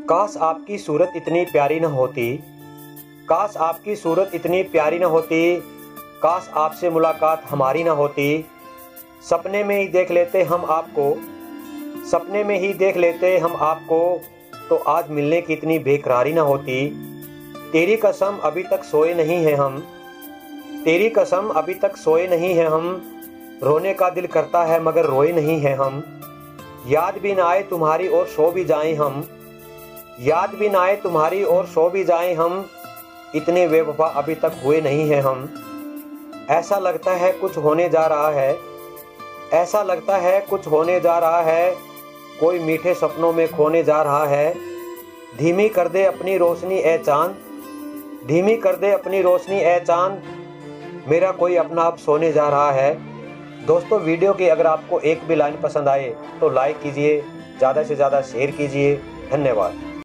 काश आपकी सूरत इतनी प्यारी न होती, काश आपकी सूरत इतनी प्यारी न होती, काश आपसे मुलाकात हमारी न होती। सपने में ही देख लेते हम आपको, सपने में ही देख लेते हम आपको, तो आज मिलने की इतनी बेकरारी न होती। तेरी कसम अभी तक सोए नहीं हैं हम, तेरी कसम अभी तक सोए नहीं हैं हम। रोने का दिल करता है मगर रोए नहीं हैं हम। याद भी ना आए तुम्हारी और सो भी जाएं हम, याद भी ना आए तुम्हारी और सो भी जाएं हम। इतने बेवफा अभी तक हुए नहीं हैं हम। ऐसा लगता है कुछ होने जा रहा है, ऐसा लगता है कुछ होने जा रहा है। कोई मीठे सपनों में खोने जा रहा है। धीमी कर दे अपनी रोशनी ए चांद, धीमी कर दे अपनी रोशनी ए चांद। मेरा कोई अपना अब सोने जा रहा है। दोस्तों, वीडियो की अगर आपको एक भी लाइन पसंद आए तो लाइक कीजिए, ज़्यादा से ज़्यादा शेयर कीजिए। धन्यवाद।